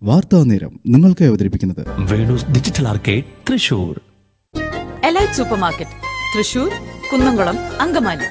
വാർത്താ നേരം നിങ്ങൾക്ക് അവതരിപ്പിക്കുന്നത് Venu's digital arcade Thrissur. Elite super market Thrissur, Kunnamkulam, Angamaly.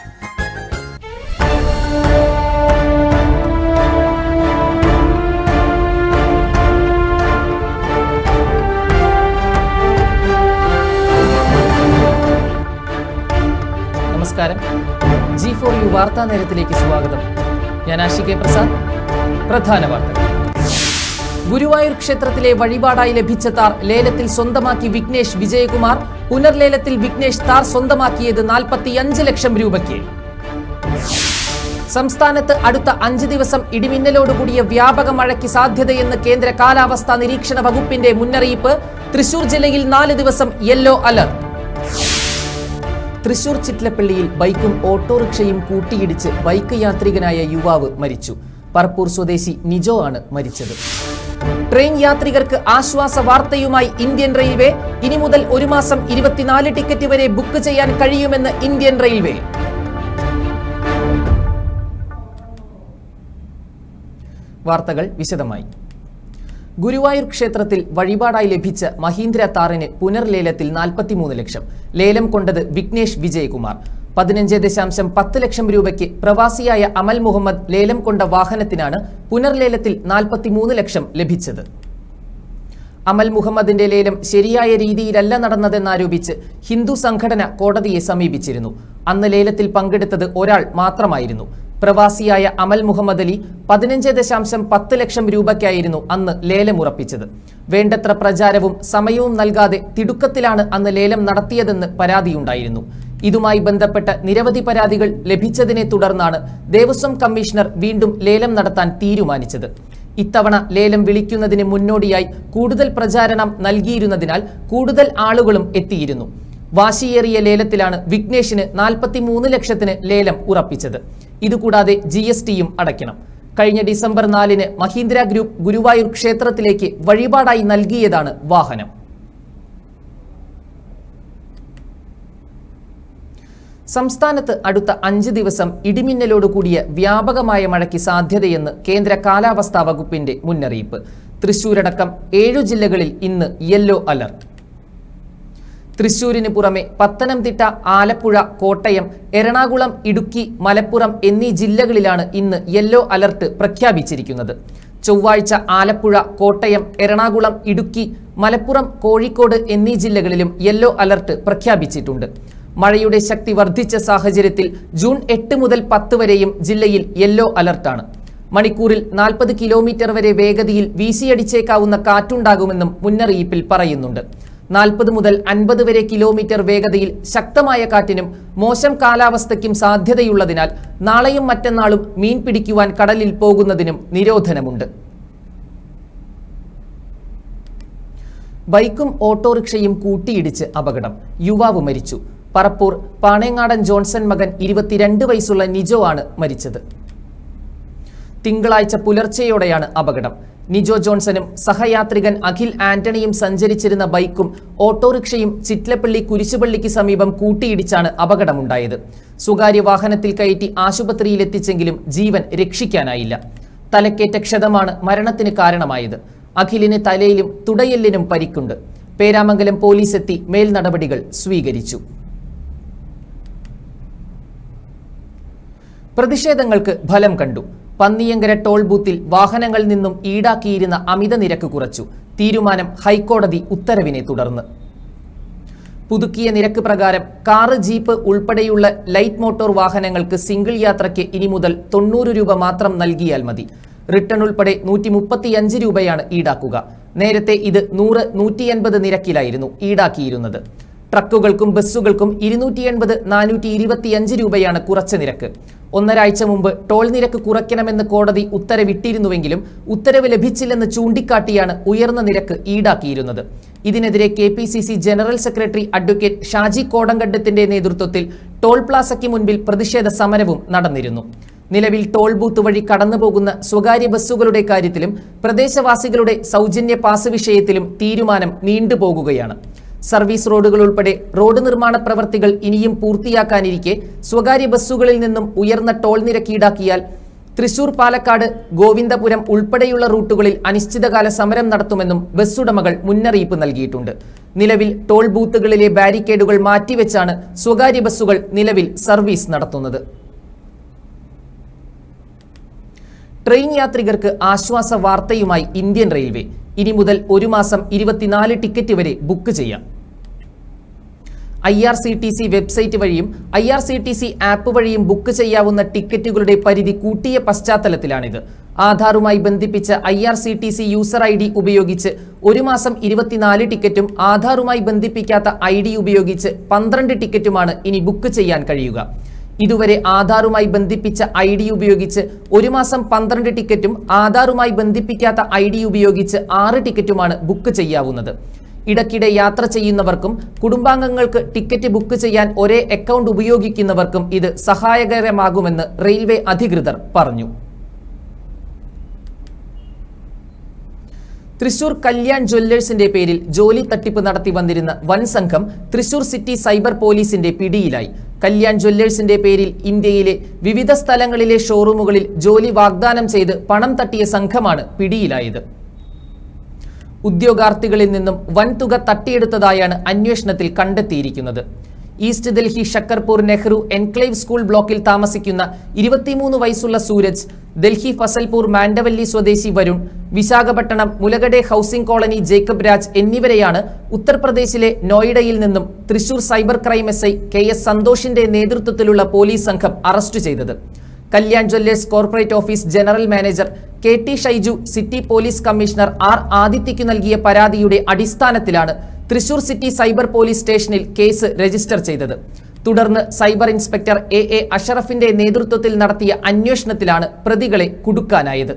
നമസ്കാരം. G4U വാർത്താ നേരത്തിലേക്ക് സ്വാഗതം. ഞാൻ ആഷികെ പ്രസാദ്. പ്രധാന വാർത്തകൾ. ഗുരുവായൂർ ക്ഷേത്രത്തിലെ വഴിപാടായി ലഭിച്ച താർ ലേലത്തിൽ സ്വന്തമാക്കി വിഘ്നേഷ് വിജയകുമാർ. പുനർലേലത്തിൽ വിഘ്നേഷ് താർ സ്വന്തമാക്കിയത് 45 ലക്ഷം രൂപയ്ക്ക്. സംസ്ഥാനത്ത് അടുത്ത 5 ദിവസം ഇടിമിന്നലോടുകൂടിയ വ്യാപക മഴയ്ക്ക് സാധ്യതയെന്ന് കേന്ദ്ര കാലാവസ്ഥാ നിരീക്ഷണ വകുപ്പിന്റെ മുന്നറിയിപ്പ്. തൃശൂർ ജില്ലയിൽ 4 ദിവസം യെല്ലോ അലർട്ട്. തൃശൂർ ചിറ്റ്ലപ്പള്ളിയിൽ ബൈക്കും ഓട്ടോറിക്ഷയും കൂട്ടിയിടിച്ച് ബൈക്ക് യാത്രികനായ യുവാവ് മരിച്ചു. പറപ്പൂർ സ്വദേശി നിജോ ആണ് മരിച്ചത്. ട്രെയിൻ യാത്രികർക്ക് ആശ്വാസ വാർത്തയുമായി ഇന്ത്യൻ റെയിൽവേ. ഇനി മുതൽ 1 മാസം 24 ടിക്കറ്റ് വരെ ബുക്ക് ചെയ്യാൻ കഴിയുമെന്ന് ഇന്ത്യൻ റെയിൽവേ. വാർത്തകൾ വിശദമായി. ഗുരുവായൂർ ക്ഷേത്രത്തിൽ വഴിപാടായി ലഭിച്ച മഹീന്ദ്ര താറിന് പുനർലേലത്തിൽ 43 ലക്ഷം. ലേലം കൊണ്ടത് വിഘ്നേഷ് വിജയകുമാർ. 15.10 ലക്ഷം രൂപയ്ക്ക് പ്രവാസിയായ അമൽ മുഹമ്മദ് ലേലം കൊണ്ട വാഹനത്തിനാണ് പുനർലേലത്തിൽ 43 ലക്ഷം ലഭിച്ചത്. അമൽ മുഹമ്മദിന്റെ ലേലം ശരിയായ രീതിയിലല്ല നടന്നതെന്നാരോപിച്ച് ഹിന്ദു സംഘടന കോടതിയെ സമീപിച്ചിരുന്നു. അന്ന് ലേലത്തിൽ പങ്കെടുത്തത് ഒരാൾ മാത്രമായിരുന്നു. പ്രവാസിയായ അമൽ മുഹമ്മദ് അലി 15.10 ലക്ഷം രൂപയ്ക്കായിരുന്നു അന്ന് ലേലം ഉറപ്പിച്ചത്. വേണ്ടത്ര പ്രചാരവും സമയവും നൽകാതെ തിടുക്കത്തിലാണ് അന്ന് ലേലം നടത്തിയതെന്ന് പരാതിയുണ്ടായിരുന്നു. ഇതുമായി ബന്ധപ്പെട്ട നിരവധി പരാതികൾ ലഭിച്ചതിനെ തുടർന്നാണ് ദേവസ്വം കമ്മീഷണർ വീണ്ടും ലേലം നടത്താൻ തീരുമാനിച്ചത്. ഇത്തവണ ലേലം വിളിക്കുന്നതിന് മുന്നോടിയായി കൂടുതൽ പ്രചാരണം നൽകിയിരുന്നതിനാൽ കൂടുതൽ ആളുകളും എത്തിയിരുന്നു. വാശിയേറിയ ലേലത്തിലാണ് വിഘ്നേഷിന് 43 ലക്ഷത്തിന് ലേലം ഉറപ്പിച്ചത്. ഇതുകൂടാതെ GSTയും അടയ്ക്കണം. കഴിഞ്ഞ ഡിസംബർ 4-ന് മഹീന്ദ്ര ഗ്രൂപ്പ് ഗുരുവായൂർ ക്ഷേത്രത്തിലേക്ക് വഴിപാടായി നൽകിയതാണ് വാഹനം. സംസ്ഥാനത്ത് അടുത്ത 5 ദിവസം ഇടിമിന്നലോടുകൂടിയ വ്യാപകമായ മഴയ്ക്ക് സാധ്യതയെന്ന് കേന്ദ്ര കാലാവസ്ഥാ വകുപ്പിന്റെ മുന്നറിയിപ്പ്. തൃശൂരടക്കം 7 ജില്ലകളിൽ ഇന്ന് യെല്ലോ അലർട്ട്. തൃശൂരിന് പുറമെ പത്തനംതിട്ട, ആലപ്പുഴ, കോട്ടയം, എറണാകുളം, ഇടുക്കി, മലപ്പുറം എന്നീ ജില്ലകളിലാണ് ഇന്ന് യെല്ലോ അലർട്ട് പ്രഖ്യാപിച്ചിരിക്കുന്നത്. ചൊവ്വാഴ്ച ആലപ്പുഴ, കോട്ടയം, എറണാകുളം, ഇടുക്കി, മലപ്പുറം, കോഴിക്കോട് എന്നീ ജില്ലകളിലും യെല്ലോ അലർട്ട് പ്രഖ്യാപിച്ചിട്ടുണ്ട്. മഴയുടെ ശക്തി വർദ്ധിച്ച സാഹചര്യത്തിൽ ജൂൺ 8 മുതൽ 10 വരെയും ജില്ലയിൽ യെല്ലോ അലർട്ടാണ്. മണിക്കൂറിൽ 40 കിലോമീറ്റർ വരെ വേഗതയിൽ വീശിയടിച്ചേക്കാവുന്ന കാറ്റുണ്ടാകുമെന്നും മുന്നറിയിപ്പിൽ പറയുന്നുണ്ട്. 40 മുതൽ 50 വരെ കിലോമീറ്റർ വേഗതയിൽ ശക്തമായ കാറ്റിനും മോശം കാലാവസ്ഥയ്ക്കും സാധ്യതയുള്ളതിനാൽ നാളെയും മറ്റന്നാളും മീൻ പിടിക്കുവാൻ കടലിൽ പോകുന്നതിനും നിരോധനമുണ്ട്. ബൈക്കും ഓട്ടോറിക്ഷയും കൂട്ടിയിടിച്ച് അപകടം. യുവാവ് മരിച്ചു. പറപ്പൂർ പാണേങ്ങാടൻ ജോൺസൺ മകൻ 22 വയസ്സുള്ള നിജോ ആണ് മരിച്ചത്. തിങ്കളാഴ്ച പുലർച്ചെയോടെയാണ് അപകടം. നിജോ ജോൺസണും സഹയാത്രികൻ അഖിൽ ആന്റണിയും സഞ്ചരിച്ചിരുന്ന ബൈക്കും ഓട്ടോറിക്ഷയും ചിറ്റ്ലപ്പള്ളി കുരിശുപള്ളിക്ക് സമീപം കൂട്ടിയിടിച്ചാണ് അപകടമുണ്ടായത്. സ്വകാര്യ വാഹനത്തിൽ കയറ്റി ആശുപത്രിയിലെത്തിച്ചെങ്കിലും ജീവൻ രക്ഷിക്കാനായില്ല. തലക്കേറ്റ ക്ഷതമാണ് മരണത്തിന് കാരണമായത്. അഖിലിന് തലയിലും തുടയെല്ലിനും പരിക്കുണ്ട്. പേരാമംഗലം പോലീസ് എത്തി മേൽ നടപടികൾ സ്വീകരിച്ചു. പ്രതിഷേധങ്ങൾക്ക് ഫലം കണ്ടു. പന്നിയങ്കര ടോൾ ബൂത്തിൽ വാഹനങ്ങളിൽ നിന്നും ഈടാക്കിയിരുന്ന അമിത നിരക്ക് കുറച്ചു. തീരുമാനം ഹൈക്കോടതി ഉത്തരവിനെ തുടർന്ന്. പുതുക്കിയ നിരക്ക് പ്രകാരം കാറ്, ജീപ്പ് ഉൾപ്പെടെയുള്ള ലൈറ്റ് മോട്ടോർ വാഹനങ്ങൾക്ക് സിംഗിൾ യാത്രയ്ക്ക് ഇനി മുതൽ 90 രൂപ മാത്രം നൽകിയാൽ മതി. റിട്ടേൺ ഉൾപ്പെടെ 135 രൂപയാണ് ഈടാക്കുക. നേരത്തെ ഇത് 100, 180 നിരക്കിലായിരുന്നു ഈടാക്കിയിരുന്നത്. ട്രക്കുകൾക്കും ബസ്സുകൾക്കും 280, 425 രൂപയാണ് കുറച്ച നിരക്ക്. 1.5 ആഴ്ച മുമ്പ് ടോൾ നിരക്ക് കുറയ്ക്കണമെന്ന് കോടതി ഉത്തരവിട്ടിരുന്നുവെങ്കിലും ഉത്തരവ് ലഭിച്ചില്ലെന്ന് ചൂണ്ടിക്കാട്ടിയാണ് ഉയർന്ന നിരക്ക് ഈടാക്കിയിരുന്നത്. ഇതിനെതിരെ KPCC general secretary advocate Shaji കോടങ്കണ്ടത്തിന്റെ നേതൃത്വത്തിൽ ടോൾ പ്ലാസയ്ക്ക് മുൻപിൽ പ്രതിഷേധ സമരവും നടന്നിരുന്നു. നിലവിൽ ടോൾ ബൂത്ത് വഴി കടന്നുപോകുന്ന സ്വകാര്യ ബസ്സുകളുടെ കാര്യത്തിലും പ്രദേശവാസികളുടെ സൗജന്യ പാസ് വിഷയത്തിലും തീരുമാനം നീണ്ടുപോകുകയാണ്. സർവീസ് റോഡുകൾ ഉൾപ്പെടെ റോഡ് നിർമ്മാണ പ്രവർത്തികൾ ഇനിയും പൂർത്തിയാക്കാനിരിക്കെ സ്വകാര്യ ബസ്സുകളിൽ നിന്നും ഉയർന്ന ടോൾ നിരക്ക് ഈടാക്കിയാൽ തൃശൂർ പാലക്കാട് ഗോവിന്ദപുരം ഉൾപ്പെടെയുള്ള റൂട്ടുകളിൽ അനിശ്ചിതകാല സമരം നടത്തുമെന്നും ബസ് ഉടമകൾ മുന്നറിയിപ്പ് നൽകിയിട്ടുണ്ട്. നിലവിൽ ടോൾ ബൂത്തുകളിലെ ബാരിക്കേഡുകൾ മാറ്റിവെച്ചാണ് സ്വകാര്യ ബസ്സുകൾ നിലവിൽ സർവീസ് നടത്തുന്നത്. ട്രെയിൻ യാത്രികർക്ക് ആശ്വാസ വാർത്തയുമായി ഇന്ത്യൻ റെയിൽവേ. ഇനി മുതൽ ഒരു മാസം 24 ടിക്കറ്റ് വരെ ബുക്ക് ചെയ്യാം. IRCTC വെബ്സൈറ്റ് വഴിയും IRCTC ആപ്പ് വഴിയും ബുക്ക് ചെയ്യാവുന്ന ടിക്കറ്റുകളുടെ പരിധി കൂട്ടിയ പശ്ചാത്തലത്തിലാണിത്. ആധാറുമായി ബന്ധിപ്പിച്ച IRCTC യൂസർ ID ഉപയോഗിച്ച് ഒരു മാസം 24 ടിക്കറ്റും ആധാറുമായി ബന്ധിപ്പിക്കാത്ത ID ഉപയോഗിച്ച് 12 ടിക്കറ്റുമാണ് ഇനി ബുക്ക് ചെയ്യാൻ കഴിയുക. ഇതുവരെ ആധാറുമായി ബന്ധിപ്പിച്ച ID ഉപയോഗിച്ച് ഒരു മാസം 12 ടിക്കറ്റും ആധാറുമായി ബന്ധിപ്പിക്കാത്ത ID ഉപയോഗിച്ച് 6 ടിക്കറ്റുമാണ് ബുക്ക് ചെയ്യാവുന്നത്. ഇടയ്ക്കിടെ യാത്ര ചെയ്യുന്നവർക്കും കുടുംബാംഗങ്ങൾക്ക് ടിക്കറ്റ് ബുക്ക് ചെയ്യാൻ ഒരേ അക്കൗണ്ട് ഉപയോഗിക്കുന്നവർക്കും ഇത് സഹായകരമാകുമെന്ന് റെയിൽവേ അധികൃതർ പറഞ്ഞു. തൃശൂർ കല്യാൺ ജ്വല്ലേഴ്സിന്റെ പേരിൽ ജോലി തട്ടിപ്പ് നടത്തി വന്നിരുന്ന വൻ സംഘം തൃശൂർ സിറ്റി സൈബർ പോലീസിന്റെ പിടിയിലായി. കല്യാൺ ജ്വല്ലേഴ്സിന്റെ പേരിൽ ഇന്ത്യയിലെ വിവിധ സ്ഥലങ്ങളിലെ ഷോറൂമുകളിൽ ജോലി വാഗ്ദാനം ചെയ്ത് പണം തട്ടിയ സംഘമാണ് പിടിയിലായത്. ഉദ്യോഗാർത്ഥികളിൽ നിന്നും വൻതുക തട്ടിയെടുത്തതായാണ് അന്വേഷണത്തിൽ കണ്ടെത്തിയിരിക്കുന്നത്. East Delhi Shakarpur Nehru enclave school ബ്ലോക്കിൽ താമസിക്കുന്ന 23 വയസ്സുള്ള സൂരജ്, ഡൽഹി ഫസൽപൂർ മാൻഡവല്ലി സ്വദേശി വരുൺ, വിശാഖപട്ടണം മുലഗഡെ ഹൌസിംഗ് കോളനി ജേക്കബ് രാജ് എന്നിവരെയാണ് ഉത്തർപ്രദേശിലെ നോയിഡയിൽ നിന്നും Thrissur cyber crime SI KS സന്തോഷിന്റെ നേതൃത്വത്തിലുള്ള പോലീസ് സംഘം അറസ്റ്റ് ചെയ്തത്. Kalyan jewellers corporate office general manager KT Shaiju city police commissioner R ആദിത്യയ്ക്ക് നൽകിയ പരാതിയുടെ അടിസ്ഥാനത്തിലാണ് തൃശൂർ സിറ്റി സൈബർ പോലീസ് സ്റ്റേഷനിൽ കേസ് രജിസ്റ്റർ ചെയ്തത്. തുടർന്ന് സൈബർ ഇൻസ്പെക്ടർ AA അഷറഫിന്റെ നേതൃത്വത്തിൽ നടത്തിയ അന്വേഷണത്തിലാണ് പ്രതികളെ കുടുക്കാനായത്.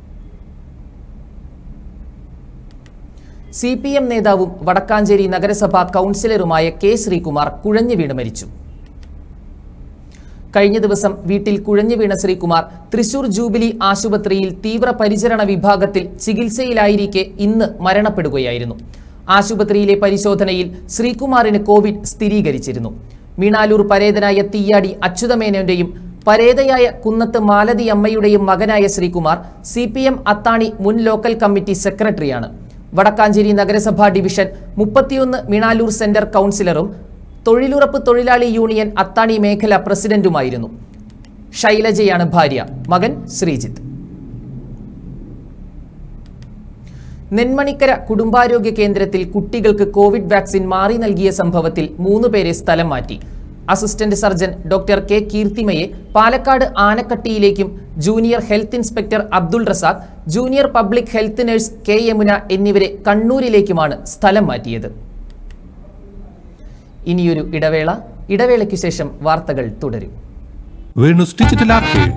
CPM നേതാവും വടക്കാഞ്ചേരി നഗരസഭാ കൗൺസിലറുമായ K ശ്രീകുമാർ കുഴഞ്ഞു വീണ് മരിച്ചു. കഴിഞ്ഞ ദിവസം വീട്ടിൽ കുഴഞ്ഞു വീണ ശ്രീകുമാർ തൃശൂർ ജൂബിലി ആശുപത്രിയിൽ തീവ്രപരിചരണ വിഭാഗത്തിൽ ചികിത്സയിലായിരിക്കെ ഇന്ന് മരണപ്പെടുകയായിരുന്നു. ആശുപത്രിയിലെ പരിശോധനയിൽ ശ്രീകുമാറിന് കോവിഡ് സ്ഥിരീകരിച്ചിരുന്നു. മീണാലൂർ പരേതനായ തീയാടി അച്യുതമേനോന്റെയും പരേതയായ കുന്നത്ത് മാലതി അമ്മയുടെയും മകനായ ശ്രീകുമാർ CPM അത്താണി മുൻ ലോക്കൽ കമ്മിറ്റി സെക്രട്ടറിയാണ്. വടക്കാഞ്ചേരി നഗരസഭാ ഡിവിഷൻ 31 മീണാലൂർ സെന്റർ കൗൺസിലറും തൊഴിലുറപ്പ് തൊഴിലാളി യൂണിയൻ അത്താണി മേഖല പ്രസിഡന്റുമായിരുന്നു. ശൈലജയാണ് ഭാര്യ. മകൻ ശ്രീജിത്ത്. നെന്മണിക്കര കുടുംബാരോഗ്യ കേന്ദ്രത്തിൽ കുട്ടികൾക്ക് കോവിഡ് വാക്സിൻ മാറി നൽകിയ സംഭവത്തിൽ 3 പേരെ സ്ഥലം മാറ്റി. Assistant surgeon doctor K Keerthima Palakkad ആനക്കട്ടിയിലേക്കും junior health inspector Abdul Razak, junior public health nurse K Yamuna എന്നിവരെ കണ്ണൂരിലേക്കുമാണ് സ്ഥലം മാറ്റിയത്. ഇനിയൊരു ഇടവേളയ്ക്ക് ശേഷം വാർത്തകൾ തുടരും. Venu's digital arcade.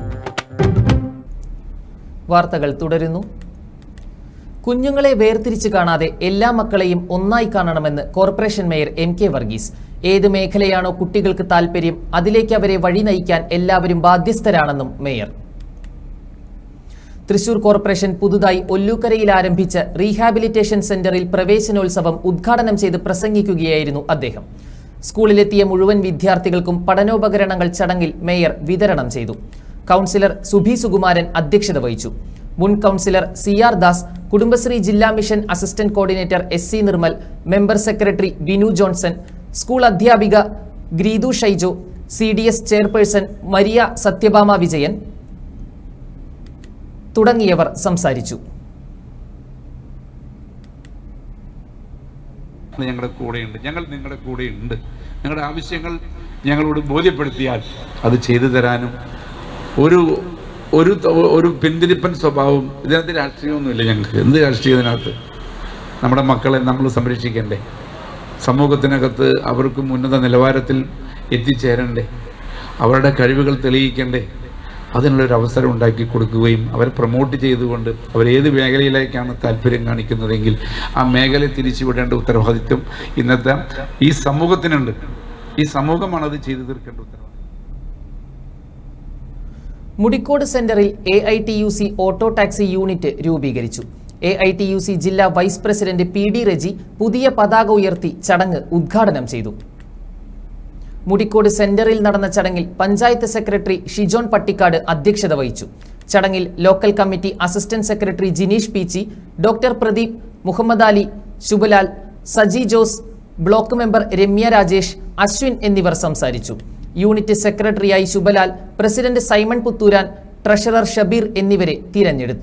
വാർത്തകൾ തുടരുന്നു. കുഞ്ഞുങ്ങളെ വേർതിരിച്ച് കാണാതെ എല്ലാ മക്കളെയും ഒന്നായി കാണണമെന്ന് കോർപ്പറേഷൻ മേയർ MK വർഗീസ്. ഏത് മേഖലയാണോ കുട്ടികൾക്ക് താൽപര്യം അതിലേക്ക് അവരെ വഴി നയിക്കാൻ എല്ലാവരും ബാധ്യസ്ഥരാണെന്നും മേയർ. തൃശൂർ കോർപ്പറേഷൻ പുതുതായി ഒല്ലൂക്കരയിൽ ആരംഭിച്ച റീഹാബിലിറ്റേഷൻ സെന്ററിൽ പ്രവേശനോത്സവം ഉദ്ഘാടനം ചെയ്ത് പ്രസംഗിക്കുകയായിരുന്നു അദ്ദേഹം. സ്കൂളിലെത്തിയ മുഴുവൻ വിദ്യാർത്ഥികൾക്കും പഠനോപകരണങ്ങൾ ചടങ്ങിൽ മേയർ വിതരണം ചെയ്തു. കൗൺസിലർ സുഭി സുകുമാരൻ അധ്യക്ഷത വഹിച്ചു. മുൻ കൗൺസിലർ CR ദാസ്, കുടുംബശ്രീ ജില്ലാ mission assistant coordinator SC Nirmal, member secretary Binu Johnson, school അധ്യാപിക ഗ്രീതു ഷൈജോ, CDS ചെയർപേഴ്സൺ മരിയ സത്യഭാമ വിജയൻ തുടങ്ങിയവർ സംസാരിച്ചു. ഞങ്ങളുടെ കൂടെയുണ്ട്, ഞങ്ങൾ നിങ്ങളുടെ കൂടെയുണ്ട്. ഞങ്ങളുടെ ആവശ്യങ്ങൾ ഞങ്ങളോട് ബോധ്യപ്പെടുത്തിയാൽ അത് ചെയ്തു തരാനും ഒരു പിന്തിരിപ്പൻ സ്വഭാവം ഇതിനകത്ത് രാഷ്ട്രീയമൊന്നുമില്ല. ഞങ്ങൾക്ക് എന്ത് രാഷ്ട്രീയം ഇതിനകത്ത്? നമ്മുടെ മക്കളെ നമ്മൾ സംരക്ഷിക്കണ്ടേ? സമൂഹത്തിനകത്ത് അവർക്കും ഉന്നത നിലവാരത്തിൽ എത്തിച്ചേരണ്ടേ? അവരുടെ കഴിവുകൾ തെളിയിക്കണ്ടേ? അതിനുള്ളൊരു അവസരം ഉണ്ടാക്കി കൊടുക്കുകയും അവരെ പ്രൊമോട്ട് ചെയ്തുകൊണ്ട് അവരേത് മേഖലയിലേക്കാണ് താല്പര്യം കാണിക്കുന്നതെങ്കിൽ ആ മേഖലയെ തിരിച്ചുവിടേണ്ട ഉത്തരവാദിത്വം ഇന്നത്തെ ഈ സമൂഹത്തിനുണ്ട്. ഈ സമൂഹമാണ് അത് ചെയ്തു തീർക്കേണ്ട ഉത്തരവാദിത്വം. മുടിക്കോട് സെന്ററിൽ AITUC ഓട്ടോ ടാക്സി യൂണിറ്റ് രൂപീകരിച്ചു. AITUC ജില്ലാ വൈസ് പ്രസിഡന്റ് PD റെജി പുതിയ പതാക ഉയർത്തി ചടങ്ങ് ഉദ്ഘാടനം ചെയ്തു. മുടിക്കോട് സെന്ററിൽ നടന്ന ചടങ്ങിൽ പഞ്ചായത്ത് സെക്രട്ടറി ഷിജോൺ പട്ടിക്കാട് അധ്യക്ഷത വഹിച്ചു. ചടങ്ങിൽ local committee assistant secretary Jineesh Peechi, doctor Pradeep, Muhammad Ali, Shubhalal, Saji Jose, block member Remya Rajesh, Ashwin എന്നിവർ സംസാരിച്ചു. യൂണിറ്റ് സെക്രട്ടറിയായി ശുഭലാൽ, പ്രസിഡന്റ് സൈമൺ പുത്തൂരാൻ, ട്രഷറർ ഷബീർ എന്നിവരെ തിരഞ്ഞെടുത്തു.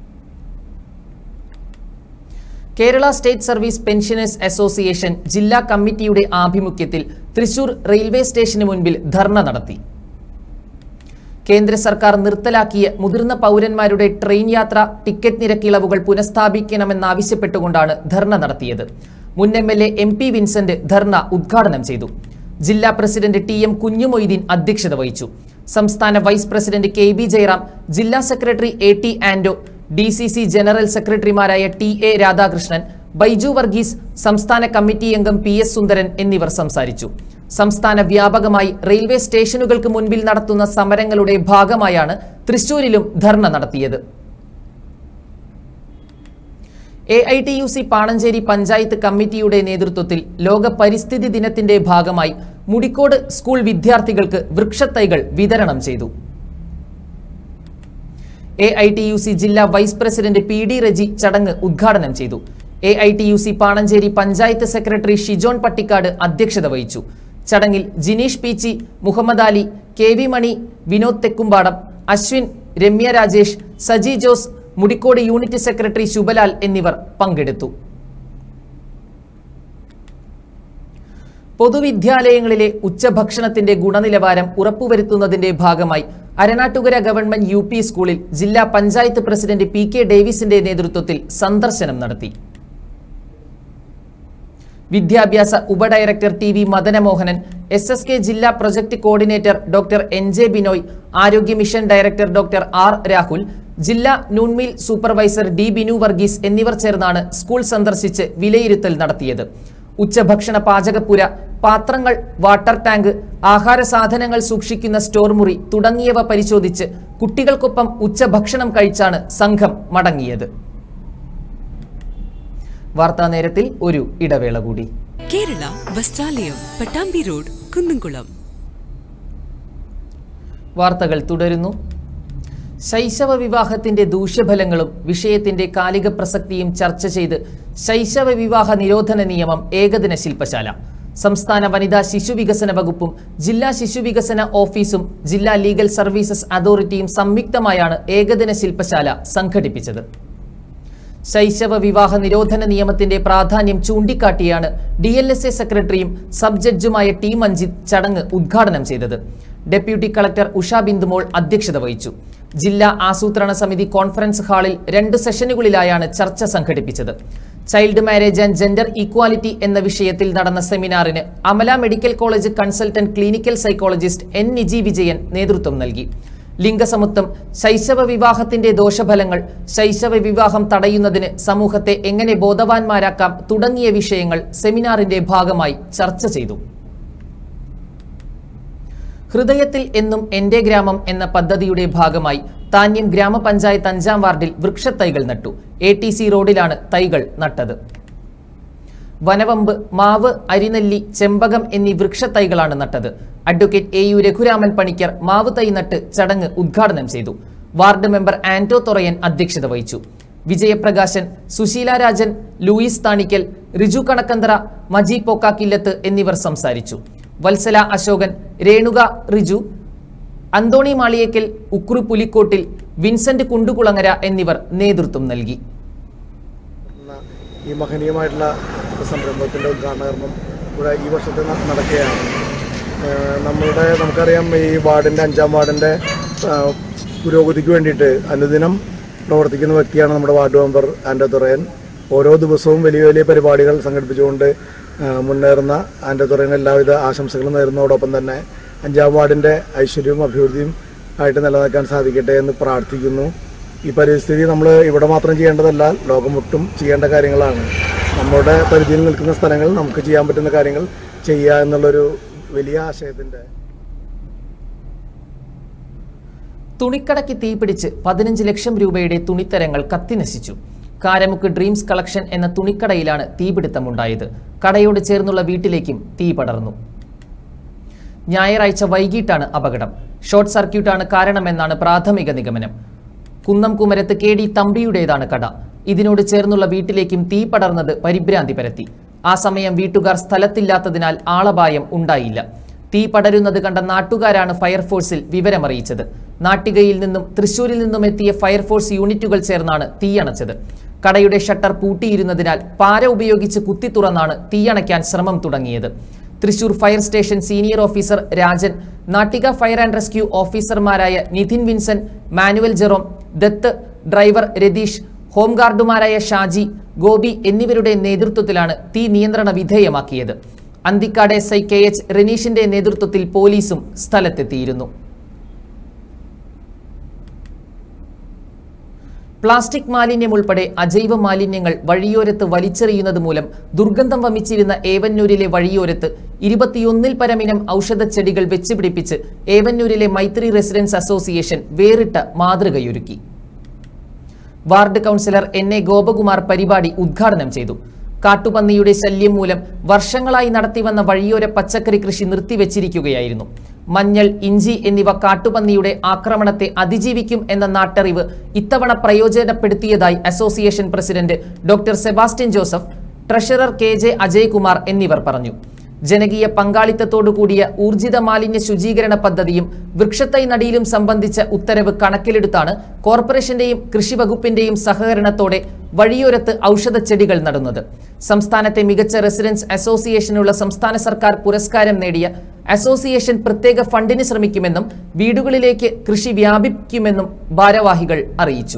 Kerala state service pensioners association ജില്ലാ കമ്മിറ്റിയുടെ ആഭിമുഖ്യത്തിൽ തൃശൂർ റെയിൽവേ സ്റ്റേഷന് മുൻപിൽ ധർണ നടത്തി. കേന്ദ്ര സർക്കാർ നിർത്തലാക്കിയ മുതിർന്ന പൗരന്മാരുടെ ട്രെയിൻ യാത്ര ടിക്കറ്റ് നിരക്കിളവുകൾ പുനഃസ്ഥാപിക്കണമെന്നാവശ്യപ്പെട്ടുകൊണ്ടാണ് ധർണ നടത്തിയത്. മുൻ MLA MP വിൻസെന്റ് ധർണ ഉദ്ഘാടനം ചെയ്തു. ജില്ലാ പ്രസിഡന്റ് TM കുഞ്ഞുമൊയ്തീൻ അധ്യക്ഷത വഹിച്ചു. സംസ്ഥാന വൈസ് പ്രസിഡന്റ് KB ജയറാം, ജില്ലാ secretary AT Anto, DCC general സെക്രട്ടറിമാരായ TA രാധാകൃഷ്ണൻ, ബൈജു വർഗീസ്, സംസ്ഥാന കമ്മിറ്റി അംഗം PS സുന്ദരൻ എന്നിവർ സംസാരിച്ചു. സംസ്ഥാന വ്യാപകമായി റെയിൽവേ സ്റ്റേഷനുകൾക്ക് മുൻപിൽ നടത്തുന്ന സമരങ്ങളുടെ ഭാഗമായാണ് തൃശൂരിലും ധർണ നടത്തിയത്. AITUC പാണഞ്ചേരി പഞ്ചായത്ത് കമ്മിറ്റിയുടെ നേതൃത്വത്തിൽ ലോക പരിസ്ഥിതി ദിനത്തിന്റെ ഭാഗമായി മുടിക്കോട് സ്കൂൾ വിദ്യാർത്ഥികൾക്ക് വൃക്ഷത്തൈകൾ വിതരണം ചെയ്തു. AITUC ജില്ലാ വൈസ് പ്രസിഡന്റ് PD റജി ചടങ്ങ് ഉദ്ഘാടനം ചെയ്തു. AITUC പാണഞ്ചേരി പഞ്ചായത്ത് സെക്രട്ടറി ഷിജോൺ പട്ടിക്കാട് അധ്യക്ഷത വഹിച്ചു. ചടങ്ങിൽ Jineesh Peechi, Muhammad Ali, KV Mani, Vinod Thekkumpadam, Ashwin, Remya Rajesh, Saji Jose, Mudikode unit secretary Shubhalal എന്നിവർ പങ്കെടുത്തു. പൊതുവിദ്യാലയങ്ങളിലെ ഉച്ചഭക്ഷണത്തിന്റെ ഗുണനിലവാരം ഉറപ്പുവരുത്തുന്നതിന്റെ ഭാഗമായി അരനാട്ടുകര ഗവൺമെന്റ് UP സ്കൂളിൽ ജില്ലാ പഞ്ചായത്ത് പ്രസിഡന്റ് PK ഡേവിസിന്റെ നേതൃത്വത്തിൽ സന്ദർശനം നടത്തി. വിദ്യാഭ്യാസ ഉപഡയറക്ടർ TV മദനമോഹനൻ, SSK ജില്ലാ project coordinator doctor NJ Binoy, ആരോഗ്യ mission director doctor R Rahul, ജില്ലാ noon meal supervisor D Binu Varghese എന്നിവർ ചേർന്നാണ് സ്കൂൾ സന്ദർശിച്ച് വിലയിരുത്തൽ നടത്തിയത്. ഉച്ചഭക്ഷണ പാചകപ്പുര, പാത്രങ്ങൾ, വാട്ടർ ടാങ്ക്, ആഹാര സാധനങ്ങൾ സൂക്ഷിക്കുന്ന സ്റ്റോർ മുറി തുടങ്ങിയവ പരിശോധിച്ച് കുട്ടികൾക്കൊപ്പം ഉച്ചഭക്ഷണം കഴിച്ചാണ് സംഘം മടങ്ങിയത്. വാർത്താ നേരത്തിൽ ഒരു ഇടവേള കൂടി. കേരള വസ്ത്രാലയം, പട്ടാമ്പി റോഡ്, കുന്നംകുളം. വാർത്തകൾ തുടരുന്നു. ശൈശവ വിവാഹത്തിന്റെ ദൂഷ്യഫലങ്ങളും വിഷയത്തിന്റെ കാലിക പ്രസക്തിയും ചർച്ച ചെയ്ത് ശൈശവ വിവാഹ നിരോധന നിയമം ഏകദിന ശില്പശാല. സംസ്ഥാന വനിതാ ശിശുവികസന വകുപ്പും ജില്ലാ ശിശുവികസന ഓഫീസും ജില്ലാ ലീഗൽ സർവീസസ് അതോറിറ്റിയും സംയുക്തമായാണ് ഏകദിന ശില്പശാല സംഘടിപ്പിച്ചത്. ശൈശവ വിവാഹ നിരോധന നിയമത്തിന്റെ പ്രാധാന്യം ചൂണ്ടിക്കാട്ടിയാണ് DLSA സെക്രട്ടറിയും സബ് ജഡ്ജുമായ T മഞ്ജിത് ചടങ്ങ് ഉദ്ഘാടനം ചെയ്തത്. ഡെപ്യൂട്ടി കളക്ടർ ഉഷ ബിന്ദുമോൾ അധ്യക്ഷത വഹിച്ചു. ജില്ലാ ആസൂത്രണ സമിതി കോൺഫറൻസ് ഹാളിൽ 2 സെഷനുകളിലായാണ് ചർച്ച സംഘടിപ്പിച്ചത്. Child marriage and gender equality എന്ന വിഷയത്തിൽ നടന്ന സെമിനാറിന് Amala medical college consultant clinical psychologist N Niji Vijayan നേതൃത്വം നൽകി. ലിംഗസമത്വം, ശൈശവ വിവാഹത്തിന്റെ ദോഷഫലങ്ങൾ, ശൈശവ വിവാഹം തടയുന്നതിന് സമൂഹത്തെ എങ്ങനെ ബോധവാന്മാരാക്കാം തുടങ്ങിയ വിഷയങ്ങൾ സെമിനാറിന്റെ ഭാഗമായി ചർച്ച ചെയ്തു. ഹൃദയത്തിൽ എന്നും എന്റെ ഗ്രാമം എന്ന പദ്ധതിയുടെ ഭാഗമായി താന്യം ഗ്രാമപഞ്ചായത്ത് 5-ാം വാർഡിൽ വൃക്ഷത്തൈകൾ നട്ടു. ATC റോഡിലാണ് തൈകൾ നട്ടത്. വനവമ്പ്, മാവ്, അരിനെല്ലി, ചെമ്പകം എന്നീ വൃക്ഷത്തൈകളാണ് നട്ടത്. അഡ്വക്കേറ്റ് AU രഘുരാമൻ പണിക്കർ മാവ് തൈ നട്ട് ചടങ്ങ് ഉദ്ഘാടനം ചെയ്തു. വാർഡ് മെമ്പർ ആന്റോ തൊറയൻ അധ്യക്ഷത വഹിച്ചു. വിജയപ്രകാശൻ, സുശീല രാജൻ, ലൂയിസ് താണിക്കൽ, റിജു കണക്കന്തറ, മജി പോക്കാക്കില്ലത്ത് എന്നിവർ സംസാരിച്ചു. വത്സല അശോകൻ, രേണുക റിജു, അന്തോണി മാളിയേക്കൽ, ഉക്രു പുലിക്കോട്ടിൽ, വിൻസെന്റ് കുണ്ടുകുളങ്ങര എന്നിവർ നേതൃത്വം നൽകി. ഈ മഹനീയമായിട്ടുള്ള സംരംഭത്തിൻ്റെ ഉദ്ഘാടനം ഇവിടെ ഈ വർഷത്തെ നടക്കുകയാണ്. നമുക്കറിയാം, ഈ വാർഡിൻ്റെ 5-ാം വാർഡിൻ്റെ പുരോഗതിക്ക് വേണ്ടിയിട്ട് അനുദിനം പ്രവർത്തിക്കുന്ന വ്യക്തിയാണ് നമ്മുടെ വാർഡ് മെമ്പർ ആന്റോ തുറയൻ. ഓരോ ദിവസവും വലിയ വലിയ പരിപാടികൾ സംഘടിപ്പിച്ചുകൊണ്ട് മുന്നേറുന്ന ആന്റോ തുറയന് എല്ലാവിധ ആശംസകളും നേരുന്നതോടൊപ്പം തന്നെ 5-ാം വാർഡിൻ്റെ ഐശ്വര്യവും അഭിവൃദ്ധിയും ആയിട്ട് നിലനിൽക്കാൻ സാധിക്കട്ടെ എന്ന് പ്രാർത്ഥിക്കുന്നു. ഈ പരിസ്ഥിതി നമ്മൾ ഇവിടെ മാത്രം ചെയ്യേണ്ടതല്ല, ലോകമൊട്ടും ചെയ്യേണ്ട കാര്യങ്ങളാണ്. നമ്മുടെ പരിധിയിൽ നിൽക്കുന്ന സ്ഥലങ്ങൾ നമുക്ക് ചെയ്യാൻ പറ്റുന്ന കാര്യങ്ങൾ ചെയ്യുക എന്നുള്ളൊരു വലിയ ആശയത്തിൻ്റെ. തുണിക്കടയ്ക്ക് തീപിടിച്ച് 15 ലക്ഷം രൂപയുടെ തുണിത്തരങ്ങൾ കത്തിനശിച്ചു. കാരമുക്ക് ഡ്രീംസ് കളക്ഷൻ എന്ന തുണിക്കടയിലാണ് തീപിടുത്തമുണ്ടായത്. കടയോട് ചേർന്നുള്ള വീട്ടിലേക്കും തീ പടർന്നു. ഞായറാഴ്ച വൈകിട്ടാണ് അപകടം. ഷോർട്ട് സർക്യൂട്ടാണ് കാരണമെന്നാണ് പ്രാഥമിക നിഗമനം. കുന്നംകുമരത്ത് KD തമ്പിയുടേതാണ് കട. ഇതിനോട് ചേർന്നുള്ള വീട്ടിലേക്കും തീ പടർന്നത് പരിഭ്രാന്തി പരത്തി. ആ സമയം വീട്ടുകാർ സ്ഥലത്തില്ലാത്തതിനാൽ ആളപായം ഉണ്ടായില്ല. തീ പടരുന്നത് കണ്ട നാട്ടുകാരാണ് ഫയർഫോഴ്സിൽ വിവരമറിയിച്ചത്. നാട്ടികയിൽ നിന്നും തൃശൂരിൽ നിന്നും എത്തിയ ഫയർഫോഴ്സ് യൂണിറ്റുകൾ ചേർന്നാണ് തീയണച്ചത്. കടയുടെ ഷട്ടർ പൂട്ടിയിരുന്നതിനാൽ പാര ഉപയോഗിച്ച് കുത്തി തുറന്നാണ് തീയണയ്ക്കാൻ ശ്രമം തുടങ്ങിയത്. Thrissur fire station senior officer Rajan, Nattika fire and rescue ഓഫീസർമാരായ നിതിൻ വിൻസെന്റ്, മാനുവൽ ജെറോം, ദത്ത്, ഡ്രൈവർ രതീഷ്, ഹോംഗാർഡുമാരായ ഷാജി, ഗോപി എന്നിവരുടെ നേതൃത്വത്തിലാണ് തീ നിയന്ത്രണ വിധേയമാക്കിയത്. അന്തിക്കാട് SI KH റെനീഷിന്റെ നേതൃത്വത്തിൽ പോലീസും സ്ഥലത്തെത്തിയിരുന്നു. പ്ലാസ്റ്റിക് മാലിന്യം ഉൾപ്പെടെ അജൈവ മാലിന്യങ്ങൾ വഴിയോരത്ത് വലിച്ചെറിയുന്നത് മൂലം ദുർഗന്ധം വമിച്ചിരുന്ന ഏവന്നൂരിലെ വഴിയോരത്ത് 21 പരമിനം ഔഷധച്ചെടികൾ വെച്ചുപിടിപ്പിച്ച് ഏവന്നൂരിലെ മൈത്രി റെസിഡൻസ് അസോസിയേഷൻ വേറിട്ട മാതൃകയൊരുക്കി. വാർഡ് കൗൺസിലർ NA ഗോപകുമാർ പരിപാടി ഉദ്ഘാടനം ചെയ്തു. കാട്ടുപന്നിയുടെ ശല്യം മൂലം വർഷങ്ങളായി നടത്തിവന്ന വഴിയോര പച്ചക്കറി കൃഷി നിർത്തിവെച്ചിരിക്കുകയായിരുന്നു. മഞ്ഞൾ, ഇഞ്ചി എന്നിവ കാട്ടുപന്നിയുടെ ആക്രമണത്തെ അതിജീവിക്കും എന്ന നാട്ടറിവ് ഇത്തവണ പ്രയോജനപ്പെടുത്തിയതായി association president doctor Sebastian Joseph, treasurer KJ Ajaykumar എന്നിവർ പറഞ്ഞു. ജനകീയ പങ്കാളിത്തത്തോടുകൂടിയ ഊർജിത മാലിന്യ ശുചീകരണ പദ്ധതിയും വൃക്ഷത്തൈ നടീലും സംബന്ധിച്ച ഉത്തരവ് കണക്കിലെടുത്താണ് കോർപ്പറേഷന്റെയും കൃഷി വകുപ്പിന്റെയും സഹകരണത്തോടെ വഴിയോരത്ത് ഔഷധച്ചെടികൾ നടുന്നത്. സംസ്ഥാനത്തെ മികച്ച റെസിഡൻസ് അസോസിയേഷനുള്ള സംസ്ഥാന സർക്കാർ പുരസ്കാരം നേടിയ അസോസിയേഷൻ പ്രത്യേക ഫണ്ടിന് ശ്രമിക്കുമെന്നും വീടുകളിലേക്ക് കൃഷി വ്യാപിക്കുമെന്നും ഭാരവാഹികൾ അറിയിച്ചു.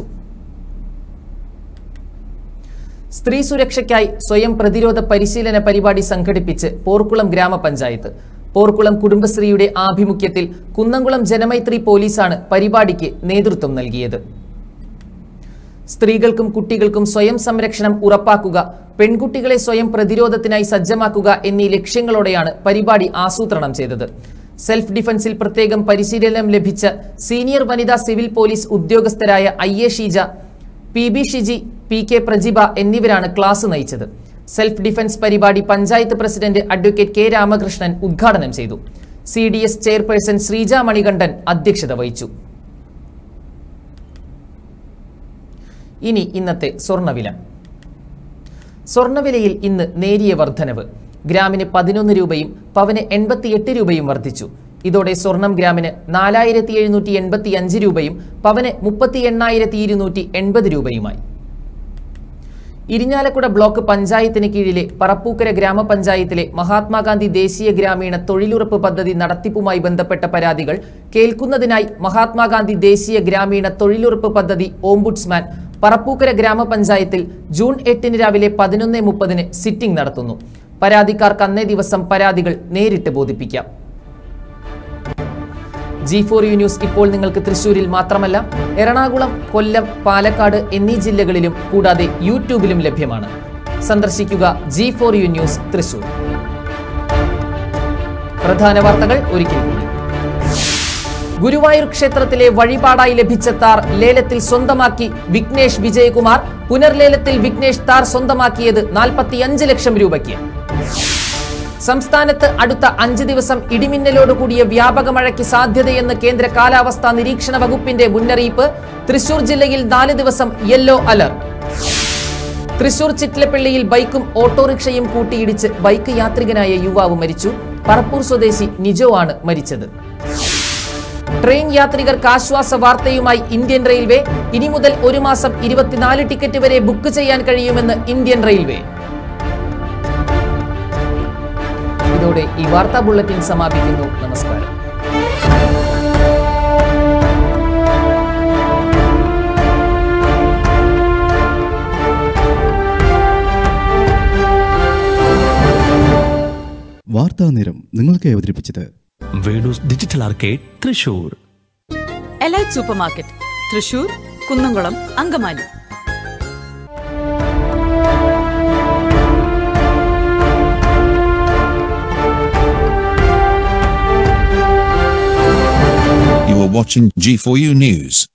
സ്ത്രീ സുരക്ഷയ്ക്കായി സ്വയം പ്രതിരോധ പരിശീലന പരിപാടി സംഘടിപ്പിച്ച് പോർക്കുളം ഗ്രാമപഞ്ചായത്ത്. പോർക്കുളം കുടുംബശ്രീയുടെ ആഭിമുഖ്യത്തിൽ കുന്നംകുളം ജനമൈത്രി പോലീസാണ് പരിപാടിക്ക് നേതൃത്വം നൽകിയത്. സ്ത്രീകൾക്കും കുട്ടികൾക്കും സ്വയം സംരക്ഷണം ഉറപ്പാക്കുക, പെൺകുട്ടികളെ സ്വയം പ്രതിരോധത്തിനായി സജ്ജമാക്കുക എന്നീ ലക്ഷ്യങ്ങളോടെയാണ് പരിപാടി ആസൂത്രണം ചെയ്തത്. സെൽഫ് ഡിഫൻസിൽ പ്രത്യേകം പരിശീലനം ലഭിച്ച സീനിയർ വനിതാ സിവിൽ പോലീസ് ഉദ്യോഗസ്ഥരായ IA Sheeja, PB Shiji, PK Prajiba എന്നിവരാണ് ക്ലാസ് നയിച്ചത്. സെൽഫ് ഡിഫൻസ് പരിപാടി panchayat president advocate K Ramakrishnan ഉദ്ഘാടനം ചെയ്തു. CDS ചെയർപേഴ്സൺ ശ്രീജ മണികണ്ഠൻ അധ്യക്ഷത വഹിച്ചു. ഇനി ഇന്നത്തെ സ്വർണ്ണവില. സ്വർണ്ണവിലയിൽ ഇന്ന് നേരിയ വർധനവ്. ഗ്രാമിന് 11 രൂപയും പവന് 88 രൂപയും വർദ്ധിച്ചു. ഇതോടെ സ്വർണം ഗ്രാമിന് 4785 രൂപയും പവന് 38,280 രൂപയുമായി. ഇരിഞ്ഞാലക്കുട ബ്ലോക്ക് പഞ്ചായത്തിന് കീഴിലെ പറപ്പൂക്കര ഗ്രാമപഞ്ചായത്തിലെ മഹാത്മാഗാന്ധി ദേശീയ ഗ്രാമീണ തൊഴിലുറപ്പ് പദ്ധതി നടത്തിപ്പുമായി ബന്ധപ്പെട്ട പരാതികൾ കേൾക്കുന്നതിനായി മഹാത്മാഗാന്ധി ദേശീയ ഗ്രാമീണ തൊഴിലുറപ്പ് പദ്ധതി ഓംബുഡ്സ്മാൻ പറപ്പൂക്കര ഗ്രാമപഞ്ചായത്തിൽ ജൂൺ 8 രാവിലെ 11:30 സിറ്റിംഗ് നടത്തുന്നു. പരാതിക്കാർക്ക് അന്നേ ദിവസം പരാതികൾ നേരിട്ട് ബോധിപ്പിക്കാം. G4U ന്യൂസ് ഇപ്പോൾ നിങ്ങൾക്ക് തൃശൂരിൽ മാത്രമല്ല എറണാകുളം, കൊല്ലം, പാലക്കാട് എന്നീ ജില്ലകളിലും കൂടാതെ യൂട്യൂബിലും ലഭ്യമാണ്. സന്ദർശിക്കുക G4U ന്യൂസ് തൃശൂർ. പ്രധാന വാർത്തകൾ ഒരിക്കൽ കൂടി. ഗുരുവായൂർ ക്ഷേത്രത്തിലെ വഴിപാടായി ലഭിച്ച താർ ലേലത്തിൽ സ്വന്തമാക്കി വിഘ്നേഷ് വിജയകുമാർ. പുനർലേലത്തിൽ വിഘ്നേഷ് താർ സ്വന്തമാക്കിയത് 45 ലക്ഷം രൂപയ്ക്ക്. സംസ്ഥാനത്ത് അടുത്ത 5 ദിവസം ഇടിമിന്നലോടുകൂടിയ വ്യാപക മഴയ്ക്ക് സാധ്യതയെന്ന് കേന്ദ്ര കാലാവസ്ഥാ നിരീക്ഷണ വകുപ്പിന്റെ മുന്നറിയിപ്പ്. തൃശൂർ ജില്ലയിൽ 4 ദിവസം യെല്ലോ അലർട്ട്. തൃശൂർ ചിറ്റിലപ്പള്ളിയിൽ ബൈക്കും ഓട്ടോറിക്ഷയും കൂട്ടിയിടിച്ച് ബൈക്ക് യാത്രികനായ യുവാവ് മരിച്ചു. പറപ്പൂർ സ്വദേശി നിജോ ആണ് മരിച്ചത്. ട്രെയിൻ യാത്രികർക്ക് ആശ്വാസ വാർത്തയുമായി ഇന്ത്യൻ റെയിൽവേ. ഇനി മുതൽ 1 മാസം 24 ടിക്കറ്റ് വരെ ബുക്ക് ചെയ്യാൻ കഴിയുമെന്ന് ഇന്ത്യൻ റെയിൽവേ. ഇതോടെ ഈ വാർത്താ ബുള്ളറ്റിൻ സമാപിക്കുന്നു. നമസ്കാരം. വാർത്താ നേരം നിങ്ങൾക്ക് അവതരിപ്പിച്ചത് Venu's digital arcade Thrissur. Elite super market Thrissur, Kunnamkulam, Angamaly. You are watching G4U News.